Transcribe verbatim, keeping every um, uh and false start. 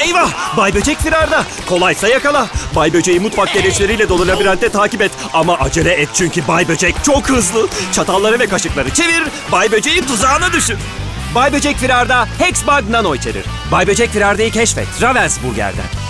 Eyvah! Bay Böcek firarda. Kolaysa yakala. Bay Böceği mutfak gereçleriyle dolu labirentte takip et. Ama acele et çünkü Bay Böcek çok hızlı. Çatalları ve kaşıkları çevir. Bay Böceği tuzağına düşür. Bay Böcek firarda Hexbug Nano içerir. Bay Böcek firardayı keşfet. Ravensburger'den.